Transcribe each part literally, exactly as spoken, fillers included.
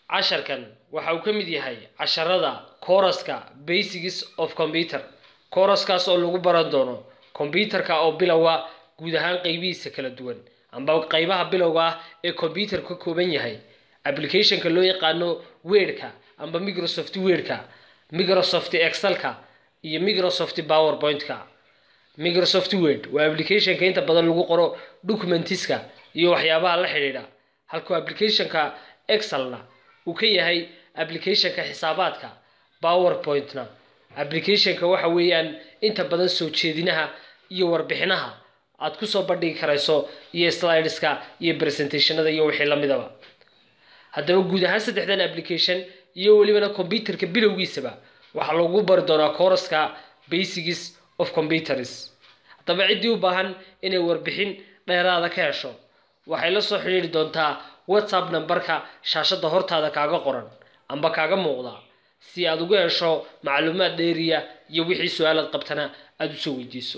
casharkan waxa uu ka mid yahay casharada kooraska Basics of Computer kooraskaas oo lagu baran doono computerka oo bilowga guud ahaan qaybihiisa kala duwan amba qaybaha bilowga ah ee computer ka kooban yahay application-ka loo yaqaano Word-ka amba Microsoft Word-ka Microsoft Excel-ka iyo Microsoft PowerPoint-ka Microsoft Word waa application-ka inta badan lagu qoro documents-ka iyo waxyaabaha la xiriira halka application-ka Excel-na uu ka yahay application-ka xisaabaadka PowerPoint-na application-ka waxa weeyaan inta badan soo jeedinaha iyo warbixinaha aad ku soo bandhigi karayso iyo slides-ka iyo presentation-ada iyo wixii la midaba haddaba guud ahaan saddexdan application iyo waliba computerka bilowgiisaba waxa lagu bari doonaa kooraska Basics of Computers haddaba cidii u baahan inay warbixin dheeraad ah ka hesho waxay la soo xiriiri doontaa WhatsApp number-ka shaashada hortaada kaaga qoran amba kaaga muuqda si aad ugu hesho macluumaad dheeriya iyo wixii su'aalaad qabtana aad u soo weydiiso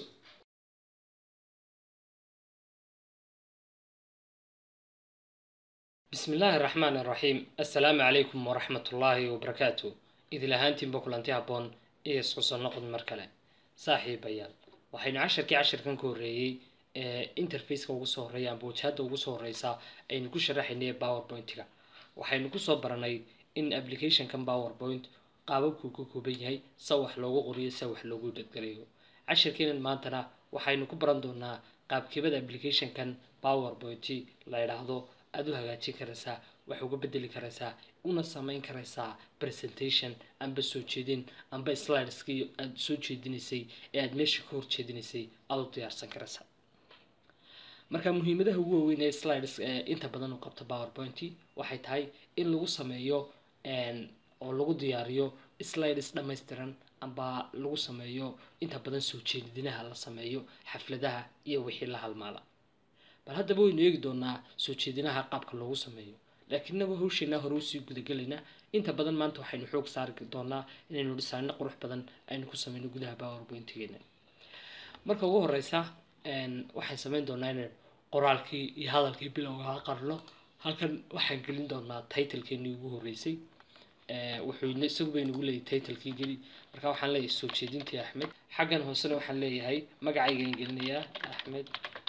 بسم الله الرحمن الرحيم السلام عليكم ورحمة الله وبركاته إذا لهانتي بكلانتي هبون إيه سقص النقد مركلة صاحي بيان وحين عشر كي عشر كان كوري اه انترفيس كوجو صهرية بوجهات وجو صهريسا أي نكوش راح إني باوربوينت كا وحين نكوش صبرناي إن أبليكيشن كان باوربوينت قابل كوكو كوبيهاي سوح لوجو قرية سوح لوجو دكتوريو عشر كين مانتنا وحين نكو برندونا قاب كبد أبليكيشن كان باوربوينتي لا يرهضو aad u hagaajin karaysaa wax uga bedeli karaysaa una sameyn karaysaa presentation amba soo jeedin amba slideski aad soo jeedinaysay ee aad meesha ka hor jeedinaysay aad u diyaarsan karaysaa marka muhiimadaha ugu weyn ee slides inta badan u qabta PowerPoint waxay tahay in lagu sameeyo oo lagu diyaariyo slides dhameystiran amba lagu sameeyo inta badan soo jeedinaha la sameeyo xafladaha iyo wixii la halmaala bal hadda waynu eegi doonaa soo jeedinaha qaabka loogu sameeyo laakiinna hawsheena hore u sii gudagelayna inta badan maanta waxaynu xoog saari doonaa inaynu dhisaano qurux badan aynu ku sameeyno gudaha PowerPoint-geena marka ugu horeysa een waxaan sameyn doonaa in qoraalkii iyo hadalkii bilowga qarno halkan waxaan gelin doonaa title-keeni ugu horeysay ee wuxuu isagu bay nagu leeyahay title-kii geli marka waxaan leeyahay soo jeedintii Axmed xagan hoosena waxaan leeyahay magacayga gelinayaa Axmed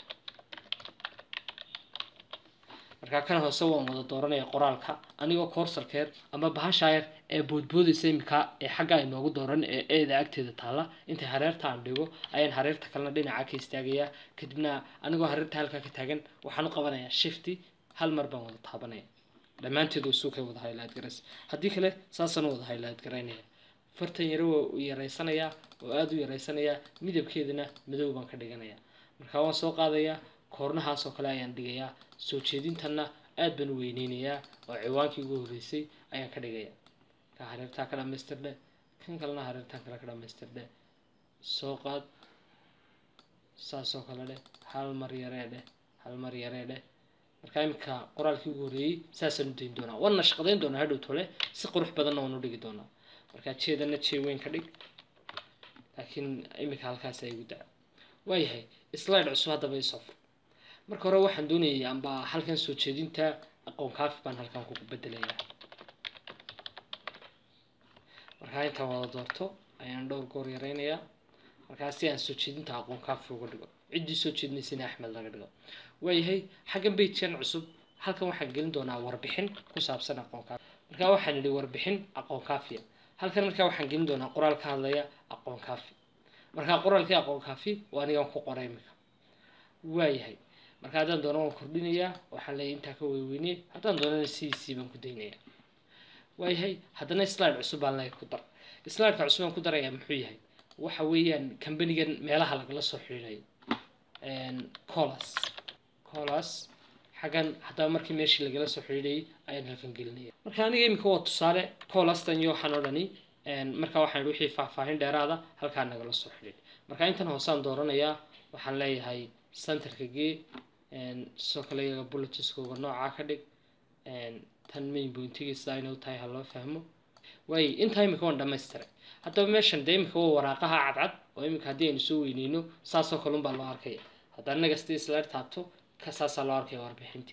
marka kan hoose waan wada dooranaya qoraalka anigoo course-keer ama bahashaayar ee boodboodaysa imika ee xagga ay noogu dooran ee eeda agteeda taala inta hareerta aan dhigo ayaan hareerta kalena dhinaca ka istaagaya kadibna anigoo hareerta halka ka taagan waxaan u qabanayaa shift hal mar baan wada taabanaya dhamaanteed oo suuqay wada highlight gareys haddii kale saasan wada highlight gareynaya fartan yar oo yareysanaya oo aad u yareysanaya midabkeedana madow baan ka dhiganaya marka waan soo qaadaya koornahaas oo kale ayaan dhigayaa soo jeedintana aad baan u weyneynayaa oo ciwaankii ugu horeysay ayaan ka dhigayaa ka hareerta ka dhameystirne kan kalena hareerta kale ka dhameystirne soo qaad saas oo kale leh hal mar yareede hal mar yareede marka imka qoraalkii ugu horeeyay saasan u deyn doonaa wana shaqadeyn doonaa hadhow tole si qurux badan oo dhigi doonaa marka jeedana jee weyn ka dhig laakiin imika halkaas ay ugu daa waayahay slide cusub hadaba i soo marka hore waxaan doonayaa amba halkan soo jeedinta aqoon kaafi baan halkan ku bedelayaa marka inta wada doorto ayaan dhowr goor yareynayaa marka si aan soo jeedinta aqoon kaafi uga dhigo cidii soo jeedinaysay Axmed laga dhigo waayahay xagan page-kan cusub halkan waxaan gelin doonaa warbixin ku saabsan aqoon kaafi marka waxaan idhi warbixin aqoon kaafi halkan marka waxaan gelin doonaa qoraal ka hadlaya aqoon kaafi marka qoraalkii aqoon kaafi waa aniga ku qoray imika waayahay marka hadaan doono waan kordhinayaa waxaan leeyahay inta ka weeweynay hadaan doono C C baan ku daynayaa waayahay haddana slide cusub baan leeyahay ku dar slide-ka cusub aan ku darayaa muxuu yahay waxa weeyaan company-gan meelaha laga soo xiriiray een colas colas xagan hadaa markii meeshii laga soo xiriiray ayaan halkan gelinayaa marka aniga imika waa tusaale colas tan iyo waxaan odhanay een marka waxaan wixii faahfaahin dheeraada halkaan naga soo xiriiray marka intan hoosaan dooranayaa waxaan leeyahay centerka gee een soo kale iyaga bullets-kooda nooca ka dhig een tan main point-giisa inuu tahay hal loo fahmo way inta imika waan dhameystiray haddaba meeshan de imika waa waraaqaha cadcad oo imika haddii aynu soo weyneyno saasoo kale unbaa loo arkaya haddaan naga stii slide taabto ka saasaa loo arkaya warbixintii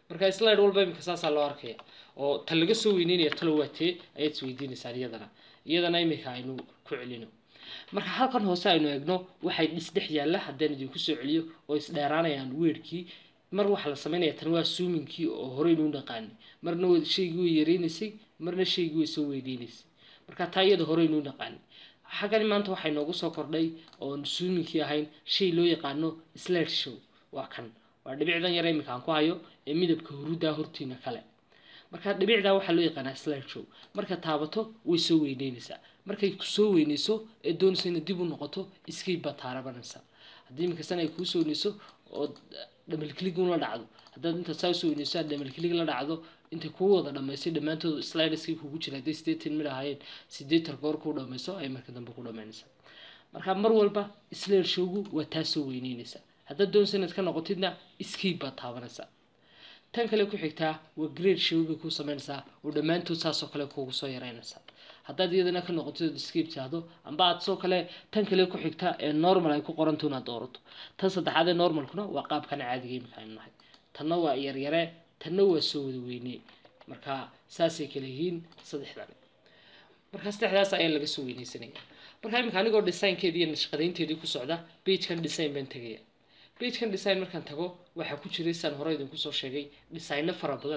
marka slide walba imika saasa loo arkaya oo tan laga soo weyneynaya talo waatee ayaad isweydiinaysaa iyadana iyadana imika aynu ku celino marka halkan hoose aynu eegno waxay dhisdhex yaalla haddaan idinku soo celiyo oo isdheeraanayaan weerkii mar waxa la sameynaya tan waa zoomingkii oo horey inuu naqaanay marna shaygii way yareynaysay marna shaygii way soo weydiinaysay marka taa iyada horey inuu naqaanay xaggan maanta waxay noogu soo kordhay oo zoomingkii ahayn shay loo yaqaano slide show waa kan waa dhibicdan yar imika aan ku hayo ee midabka huruuda hortiina kale marka dhibicda waxa loo yaqaanaa slide show marka taabato way soo weyneynaysaa markay ku soo weynayso ee doonayso inay dib u noqoto escape baa taarabanaysa haddii imika san ay kuu soo weynayso oo double click la dhacdo haddaad inta saa soo weynayso aad double click la dhacdo intay kuu wada dhammaysay dhammaantood slideskii kugu jira hadday sideetan mid ahaayeen sideetan goor kuu dhammayso ay marka dambe ku dhammaynaysaa marka mar walba slide showgu waa taa soo weyneynaysaa haddaad doonayso inaad ka noqotidna escape baa taabanaysaa tan kale ku xigtaa waa grade show bay ku sameynaysaa oo dhammaantood saasoo kale kuugu soo yaraynaysaa haddaad iyadana ka noqotid escape taado amba aad soo kale tan kale ku xigta ee normal ay ku qoranto inaad doorato tan saddexaad ee normalkuna waa qaabkan caadiga imika aynu nahay tanna waa yaryare tanna waa soo wada weyne marka saasay kala yihiin saddexdan marka saddexdaas ayaa laga soo weynaysanaya marka imika anigoo designkeedii iyo nashqadaynteedii ku socda pagekan design baan tegaya pagekan design markaan tago waxaa ku jiray saan hore idinku soo sheegay designo fara badan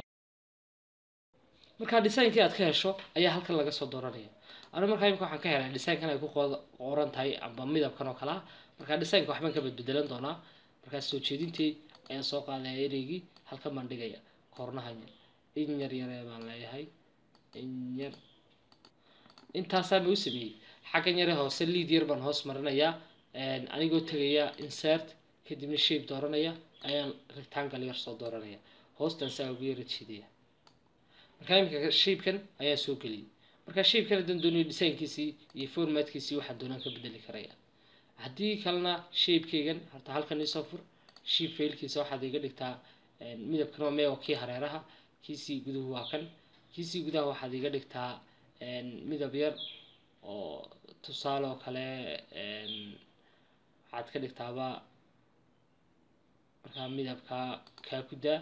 marka designkii aad ka hesho ayaa halkan laga soo dooranaya ana markaa imika waxaan ka helay designkan ay ku qoran tahay amba midabkan oo kala marka designka waxbaan ka bedbedelan doonaa markaa soo jeedintii ayaan soo qaadaya ereygii halkan baan dhigaya koornahan yar in yar yare baan leeyahay in yar intaasaa ma u sameeyey xaggan yare hoose lead yar baan hoos marinayaa anigoo tegaya insert kadibna shape dooranaya ayaan rectangle yar soo dooranaya hoostan saa ugu yara jiidaya marka imika shapekan ayaa soo geliyay marka shapekan haddaan doonayo designkiisii iyo formatkiisii waxaan doonaan ka bedeli karaya haddii kalena shapekeygan horta halkan isoo fur shape failkiisa waxaad iga dhigtaa midabkan waa mee oo kii hareeraha kiisii guduhu waa kan kiisii gudaha waxaad iga dhigtaa midab yar oo tusaale oo kale waxaad ka dhigtaaba markaa midabka kaa ku daa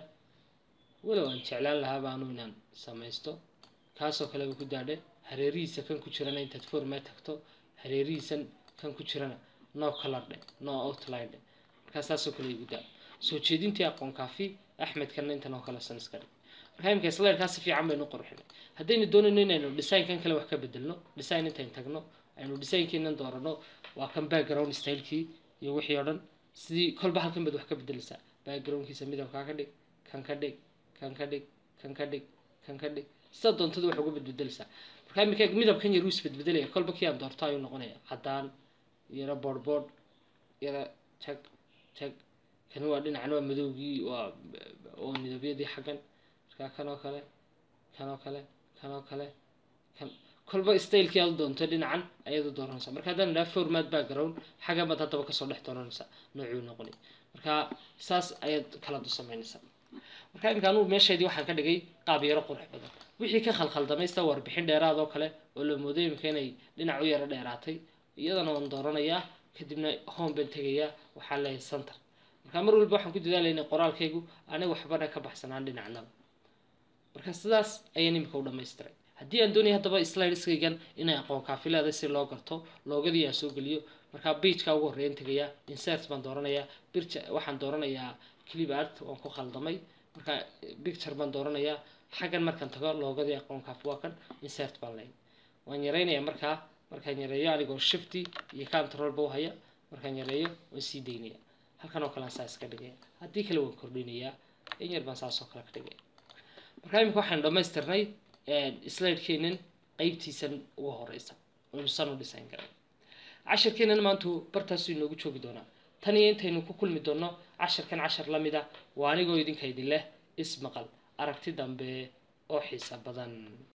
walow aan jeclaan lahaa baanu inaan samaysto kaasoo kaleba ku daadhe hareerihiisa kan ku jirana intaad format tagto hareerihiisan kan ku jirana no color dhe no outline dhe markaa saasoo kale igu daa soo jeedintii aqoon kaafi axmedkana intan oo kale san iska dhig markaa imika slidekaas si fiican baynu qurxinay haddaynu doonayno inaynu designkan kale wax ka bedelno design intayn tagno aynu designkiinan doorano waa kan background stylekii iyo wixii oo dhan sidii kolba halkan baad wax ka bedelaysaa backgroundkiisa midabkaa ka dhig kan ka dhig kan ka dhig kan ka dhig kan ka dhig sida doontadu wax uga bedbedelaysaa markaa imika midabkan yar uu isbedbedelaya kolba kii aan doorto ayuu noqonaya caddaan yara boodhboodh yara jag jag kan waa dhinacan waa madowgii waa oo midabyadii xaggan markaa kan oo kale kan oo kale kan oo kale kan kolba stylekii aad doonto dhinacan ayaad u dooranaysaa marka haddaan idhaha format background xaggan baad haddaba kasoo dhex dooranaysaa noocuu noqonay marka saas ayaad kala du samaynaysaa marka imika anugu meeshaydii waxaan ka dhigay qaab yaro qurux badan wixii ka khalkhaldamaysta warbixin dheeraad oo kale oo la mooday imika inay dhinac u yaro dheeraatay iyadana waan dooranayaa kadibna home baan tegayaa waxaan leeyahay center marka mar walba waxaan ku dadaalayna qoraalkaygu aniga waxbana ka baxsanaan dhinacnaba marka sidaas ayaan imika u dhamaystiray haddii aan doonaya haddaba slideskaygan inay aqoon kaafileeda si loo garto loogadii aan soo geliyo markaa pageka ugu horreeyan tegayaa insert baan dooranayaa birja waxaan dooranayaa clip art waan ku khaldamay marka picture baan dooranayaa xaggan markaan tago loogadii aqoon kaafi waa kan insert baan leeyahay waan yaraynayaa markaa markaan yareeyo anigoo shifty iyo controlba u haya markaan yareeyo waan sii daynaya halkan oo kale aan saas ka dhigaya haddii kale waan kordhinayaa in yar baan saas oo kale ka dhigaya markaa imika waxaan dhammaystirnay slidekeenan qeybtiisan ugu horeysa aynu san u design garay cashirkeenan maantu bartaasuu inoogu joogi doonaa tan iyo intaynu ku kulmi doono cashirkan cashar la mid a waa anigoo idinka idin leh ismaqal aragti dambe oo xiisa badan